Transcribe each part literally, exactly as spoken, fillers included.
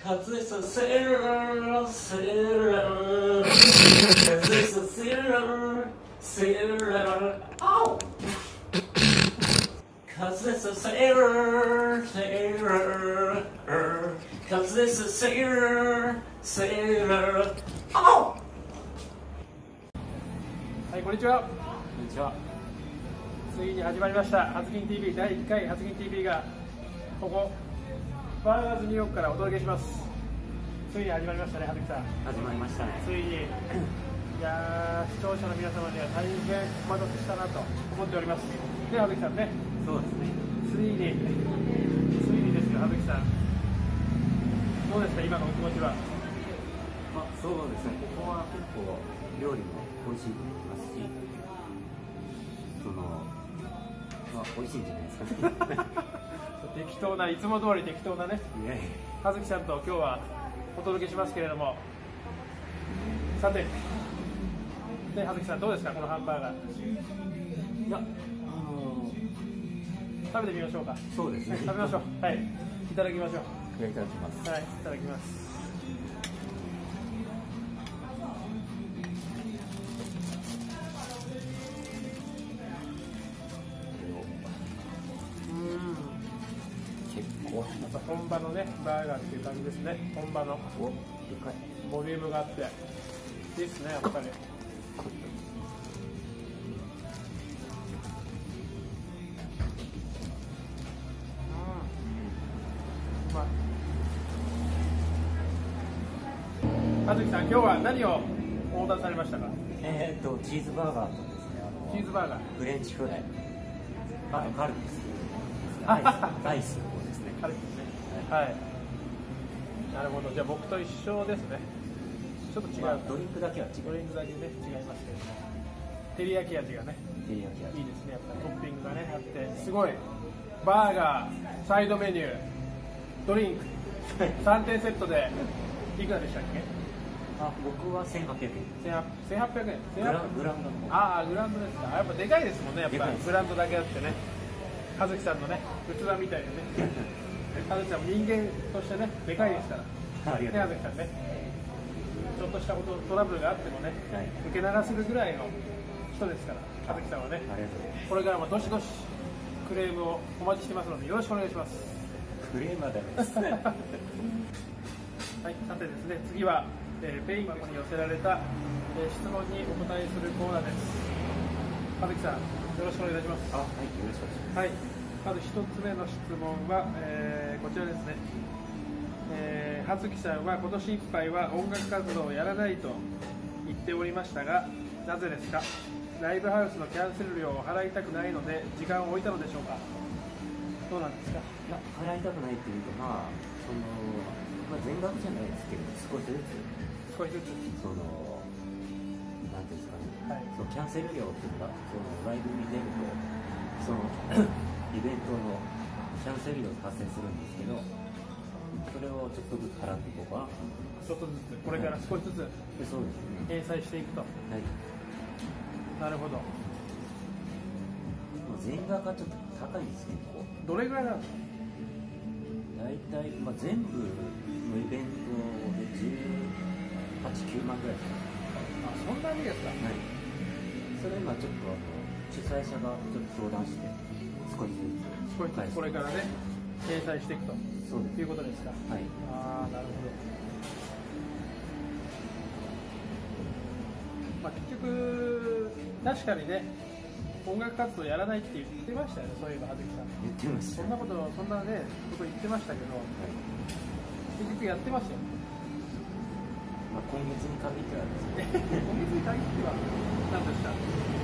Cause it's a sailor, sailor. Cause it's a sailor, sailor. Oh! Cause it's a sailor, sailor. Cause it's a sailor, sailor. Oh! はい、こんにちは。 こんにちは。 ついに始まりました。発銀 ティーブイ だいいっかい発銀 ティーブイ がここバーガーズニューヨークからお届けします。ついに始まりましたね、はずきさん。 始まりましたね。 ついに。いやー、視聴者の皆様には大変お待たせしたなと思っております。ね、はずきさんね。 そうですね。 ついに、ついにですよ、はずきさん。どうですか、今のお気持ちは。 まあ、そうですね。ここは結構料理も美味しいと思いますし、その、まあ、美味しいんじゃないですかね。 適当な、いつも通り適当なね、はずきさんと今日はお届けしますけれども、さて、ね、はずきさん、どうですか、このハンバーガー。 いや、あのー、 食べてみましょうか。 そうですね。 食べましょう。はい、いただきましょう。 いただきます。 はい、いただきます。本場のね、バーガーっていう感じですね。本場のボリュームがあっていいですね、やっぱり。はずきさん、今日は何をオーダーされましたか。 えーと、チーズバーガーとですね、あのチーズバーガー、 フレンチフライ、あとカルピス、アイスの方ですね。 カルピスね。はい。なるほど。じゃあ僕と一緒ですね。ちょっと違う。まあ、 ドリンクだけは違う。 ドリンクだけね、違いますけども。照り焼き味がね。 照り焼き味。 いいですね。やっぱりトッピングがねあって、すごい。バーガー、サイドメニュー、ドリンク、さんてんセットでいくらでしたっけ？ あ、僕はせんはっぴゃくえん。 せんはっぴゃくえん。 グラグランドの方。 ああ、グランドですか。やっぱでかいですもんね。やっぱりグランドだけあってね。はずきさんのね、器みたいでね。はずきさんも人間としてね、でかいですから。 ありがとうございます。 ね、ちょっとしたことトラブルがあってもね、はい、受け流せるぐらいの人ですから、はずきさんはね。 ありがとうございます。 これからもどしどしクレームをお待ちしてますので、よろしくお願いします。 クレームはダメです。 はい、さてですね、次は、えー、ペイン箱に寄せられた、えー、質問にお答えするコーナーです。はずきさん、よろしくお願いいたします。 あ、はい、よろしくお願いします。 はい、まず一つ目の質問は、えー、こちらですね。えー、はずきさんは今年いっぱいは音楽活動をやらないと言っておりましたが、なぜですか。ライブハウスのキャンセル料を払いたくないので時間を置いたのでしょうか。どうなんですか。 いや、払いたくないっていうか、まあその、まあ、全額じゃないですけど、少しずつ少しずつその、なんていうんですかね、はい、そのキャンセル料っていうのが、そのライブに出るとそのイベントのキャンセル料が発生するんですけど、それをちょっとずつ払っていこうかな。 ちょっとずつ、これから少しずつ返済していくと。はい、なるほど。 全額がちょっと高いんですけど。 どれぐらいなんですか。 大体、まあ、全部のイベントでじゅうはち、きゅうまんぐらいですか。 あ、そんなにですか。はい。 それ今ちょっとあの主催者がちょっと相談して、少しずつ少しずつこれからね返済していくと。そうです。いうことですか。はい。ああ、なるほど。まあ、結局確かにね、音楽活動やらないって言ってましたよね。そういえばはずきさん言ってました。 そんなことそんなねこと言ってましたけど、はい、結局やってますよ。 まあ、今月に限ってはですね。 今月に限っては何でした。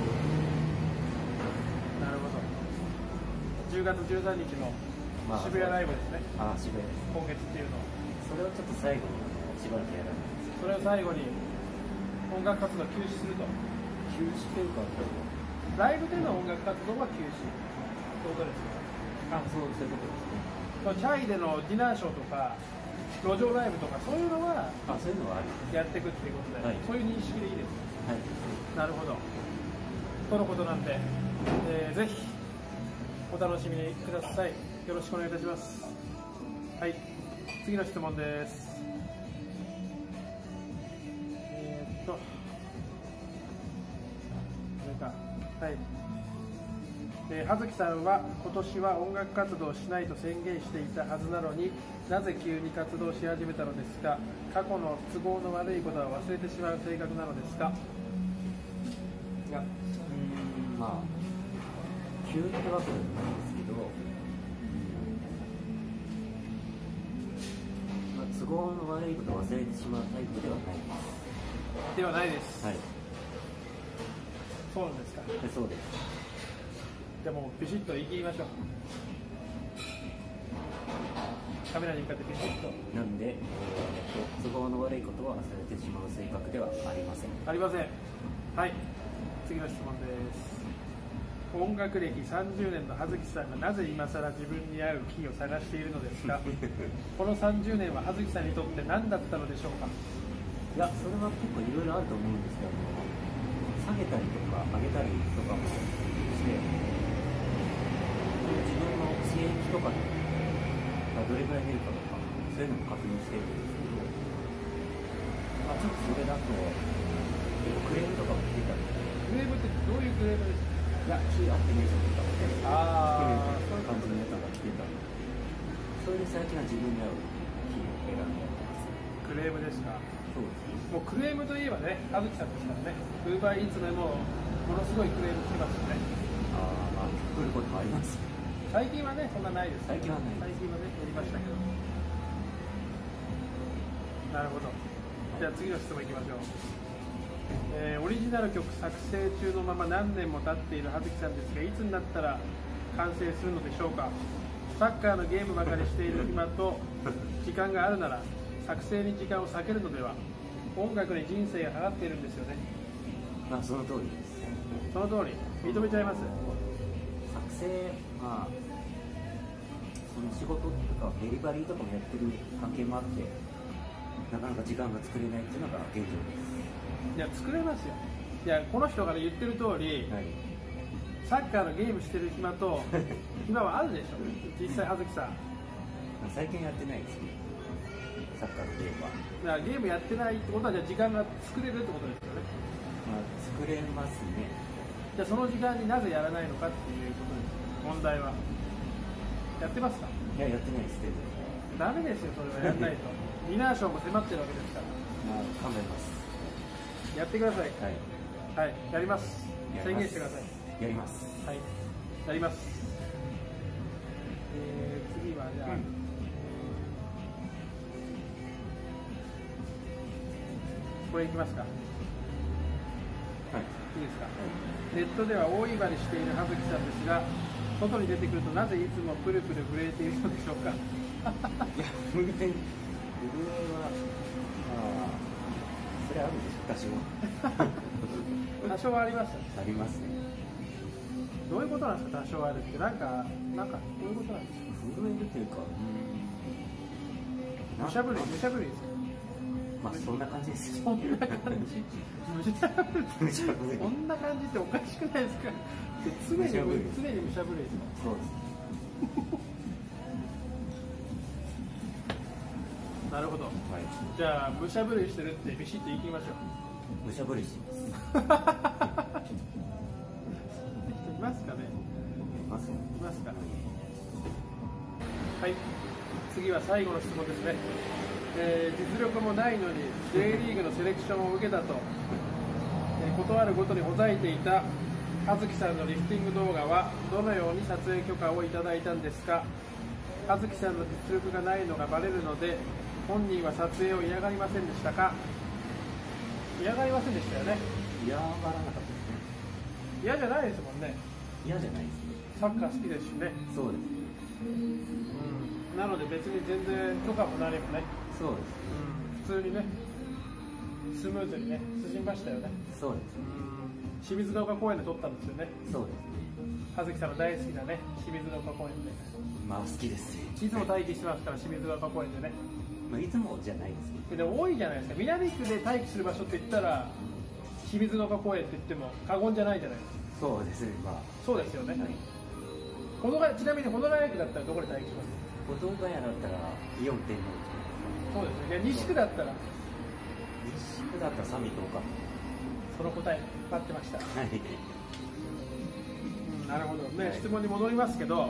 なるほど。じゅうがつじゅうさんにちの渋谷ライブですね。 ああ、渋谷です。 今月っていうの。 それをちょっと最後にしばらくやらないです。 それを最後に音楽活動休止すると。 休止というか、 ライブでの音楽活動は休止ということですか。 あ、そう、そういうことですね。 チャイでのディナーショーとか路上ライブとかそういうのは、 あ、そういうのはありやっていくっていうことで、はい、そういう認識でいいです。はい。なるほど。とのことなんで、えー、ぜひお楽しみにください。よろしくお願いいたします。はい。次の質問です。 とこれか。はい。えー、葉月さんは今年は音楽活動をしないと宣言していたはずなのに、なぜ急に活動し始めたのですか？過去の都合の悪いことは忘れてしまう性格なのですか？ いや、うーん、まあ急ってわけでもないんですけど、まあ、都合の悪いことを忘れてしまうタイプではないです。 ではないです。 はい。 そうなんですか。 そうです。 じゃあもうビシッと言い切りましょう。カメラに向かってビシッと。 なんで、えー、都合の悪いことは忘れてしまう性格ではありません。 ありません。はい。次の質問です。音楽歴さんじゅうねんの葉月さんがなぜ今更自分に合うキーを探しているのですか？このさんじゅうねんは葉月さんにとって何だったのでしょうか？ いや、それは結構いろいろあると思うんですけども、下げたりとか上げたりとかもして、自分の刺激とかがどれくらい出るかとか、そういうのも確認してるんですけど、まあ、ちょっとそれだと、クレームとかも来てたりとか。 クレームってどういうクレームですか？ いや、中アップデートとかってああ、 そういう感じのやつが来てたので、それで最近は自分に合うキーを選んでやってます。 クレームですか？ そうですね。 もうクレームといえばね、葉月さんですからね、ウーバーイーツでもものすごいクレーム来ますよね。 ああ、まあ、来ることもあります。 最近はね、そんなないです。 最近はない最近はね、やりましたけど。なるほど。じゃあ次の質問いきましょう。えー、オリジナル曲作成中のまま何年も経っている葉月さんですが、いつになったら完成するのでしょうか？サッカーのゲームばかりしている暇と時間があるなら作成に時間を割けるのでは？音楽に人生がかかっているんですよね。 まあ、その通りです。 その通り、認めちゃいます。 作成、まあ、その仕事とかデリバリーとかもやってる関係もあって、なかなか時間が作れないっていうのが現状です。 いや、作れますよ。いや、この人から言ってる通り、はい、サッカーのゲームしてる暇と暇はあるでしょ。実際葉月さん最近やってないですね、サッカーのゲームは。 だからゲームやってないってことは、じゃあ時間が作れるってことですよね。 まあ、作れますね。 じゃあその時間になぜやらないのかっていうことです。問題はやってますか？ いや、やってないです。 ダメですよ、それはやらないと。ディナーショーも迫ってるわけですから。 まあ、考えます。 やってください。 はい、 はい、やります。宣言してください。 やります。 はい、やります。えー、次はじゃあ、うん、これいきますか？はい、いいですか？はい、ネットでは大威張りしている葉月さんですが、外に出てくるとなぜいつもプルプル震えているのでしょうか？いや、震えは、ああ、それあるでしょ、 多少。多少はあります。 ありますね。 どういうことなんですか、多少あるって。なんか、なんか、どういうことなんですか？ 震えるというか、 むしゃぶり、むしゃぶりですよ。 まあ、そんな感じです。 そんな感じ。むしゃぶり。そんな感じっておかしくないですか？常に、常にむしゃぶりですか？ そうです。 なるほど。はい、じゃあ、むしゃぶりしてるってビシッと言い切りましょう。 むしゃぶりしてます。 いますかね？ いますよ。 いますか？はい。次は最後の質問ですね。えー、実力もないのに J リーグのセレクションを受けたと、えー、ことあるごとにほざいていた葉月さんのリフティング動画はどのように撮影許可をいただいたんですか？葉月さんの実力がないのがバレるので、本人は撮影を嫌がりませんでしたか？嫌がりませんでしたよね。 嫌がらなかったですね。 嫌じゃないですもんね。 嫌じゃないですね。 サッカー好きですしね。 そうです。 うん、なので別に全然許可もなればね。 そうです、 うん、普通にね、スムーズにね、進みましたよね。 そうです、 うん、清水ヶ丘公園で撮ったんですよね。 そうです。 葉月さんの大好きなね、清水ヶ丘公園で。 まあ好きですね。 いつも待機してますから、清水ヶ丘公園でね。 まあいつもじゃないですけど。でも多いじゃないですか。南区で待機する場所って言ったら、清水ヶ丘公園って言っても過言じゃないじゃないですか。 そうですね。まあ。 そうですよね。はい、ほどがちなみに保土ヶ谷区だったらどこで待機します？ 保土ヶ谷だったらイオン天王寺。 そうですね。西区だったら西区だったらサミットか。 その答え待ってました。 はい。 うん、なるほどね、はい、質問に戻りますけど、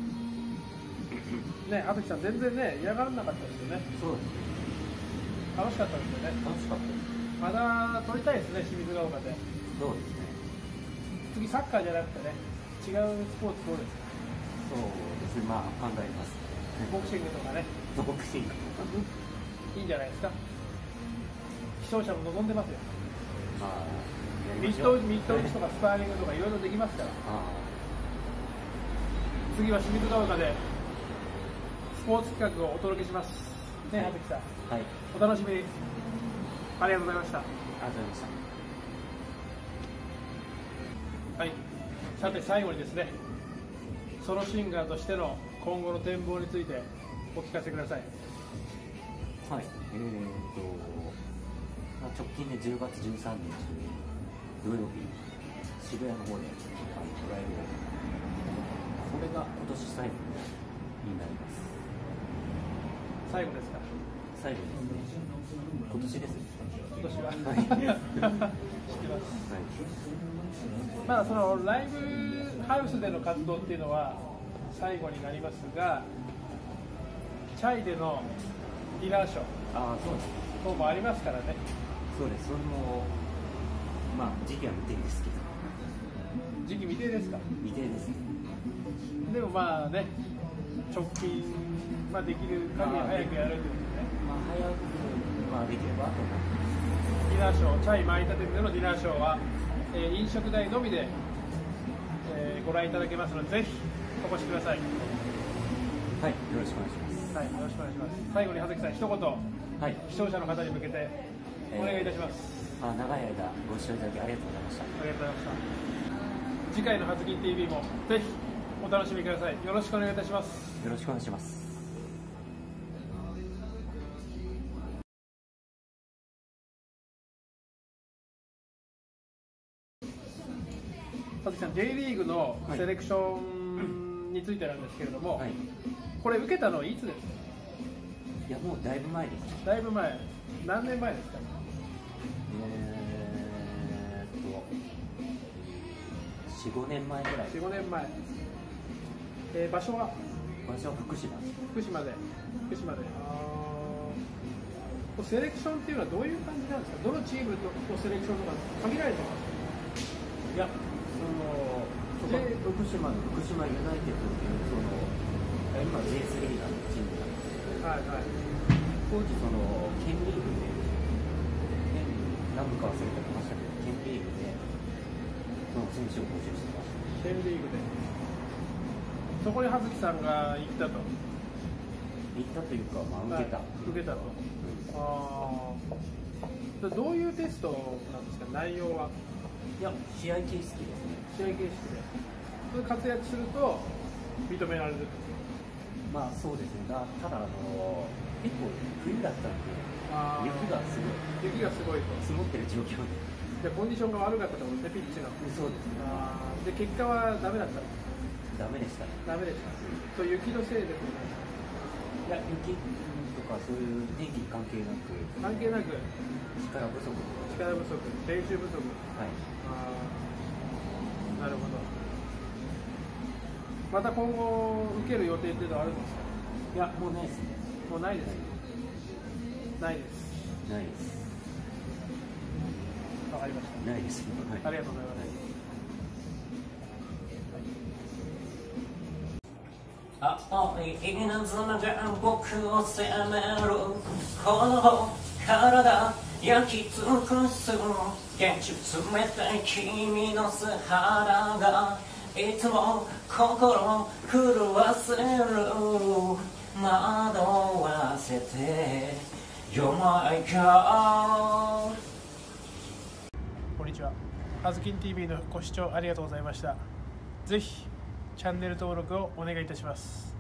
ね、葉月さん全然ね嫌がらなかったですよね。 そうですね。 楽しかったですよね。 楽しかったです。 まだ取りたいですね、清水ヶ丘で。 そうですね。 次サッカーじゃなくてね、違うスポーツどうですか？ そうですね、まあ考えます。 ボクシングとかね。 ボクシングとかいいんじゃないですか。視聴者も望んでますよ。 まあ、 ミッドミッド打ちとかスパーリングとかいろいろできますから。次は清水ヶ丘でスポーツ企画をお届けします。ね、葉月さん。はい。お楽しみに。ありがとうございました。 ありがとうございました。 はい。さて最後にですね、ソロシンガーとしての今後の展望についてお聞かせください。 はい。えーと、まあ、直近でじゅうがつじゅうさんにち土曜日、渋谷の方であのライブを、これが今年最後になります。 最後ですか？ 最後ですね。今年です。 今年は。 はい。 知ってます。はい。まあそのライブハウスでの活動っていうのは最後になりますが、チャイでのディナーショー、 ああそうです。 等もありますからね。 そうです。それもまあ時期は未定ですけど。 時期未定ですか？ 未定ですね。 でもまあね、直近まあできる限り早くやるということですね。 まあ早くまあできればと思います。 ディナーショー、チャイ舞立でのディナーショーは、えー、飲食代のみで、えー、ご覧いただけますので、ぜひお越しください。 はい、よろしくお願いします。 はい、よろしくお願いします。最後に葉月さん、一言、はい、視聴者の方に向けてお願いいたします。 えー、まあ、長い間ご視聴いただきありがとうございました。 ありがとうございました。次回の葉月 ティーブイ もぜひお楽しみください。よろしくお願いいたします。 よろしくお願いします。 葉月さん、J リーグのセレクションについてなんですけれども、はい、これ受けたのはいつですか？ いやもうだいぶ前です。 だいぶ前。何年前ですか？ えーっとよん、ごねんまえぐらい。 よん、ごねんまえ。えー、場所は？ 場所は福島。 福島で。福島で。あセレクションっていうのはどういう感じなんですか？どのチームとセレクションとか限られてますか？いや、 そのそこ福島の福島ユナイテッドっていうその今 ジェイスリー のチームなんですけど、はいはい、当時その県リーグで県何部か忘れてましたけど県リーグでその選手を募集してました。 県リーグでそこに葉月さんが行ったと行ったというか、まあ、受けた、はい、 受けたと、うん、あどういうテストなんですか？内容は。 いや、試合形式ですね。 試合形式で。それ活躍すると認められる。 まあそうですね。だただあの結構冬だったんで雪がすごい。 雪がすごいと。 積もってる状況で。じゃあコンディションが悪かったってことですね、ピッチが。 そうですね。 あで結果はダメだった。 ダメでしたね。 ダメでした。と、うん、雪のせいで。 いや雪とかそういう天気関係なく。 関係なく。 力不足。 力不足。練習不足。 はい。 なるほど。また今後受ける予定っていうのはあるんですか？ いや、もうないですね。 もうないです。ないです。 ないです。 わかりました。 ないです。はい、 ありがとうございます。 青い稲妻が僕を責めるこの体焼き尽くす現実冷たい君の素肌がいつも心震わせる惑わせて You're my girl。 こんにちは。あずきん ティーブイ のご視聴ありがとうございました。ぜひチャンネル登録をお願いいたします。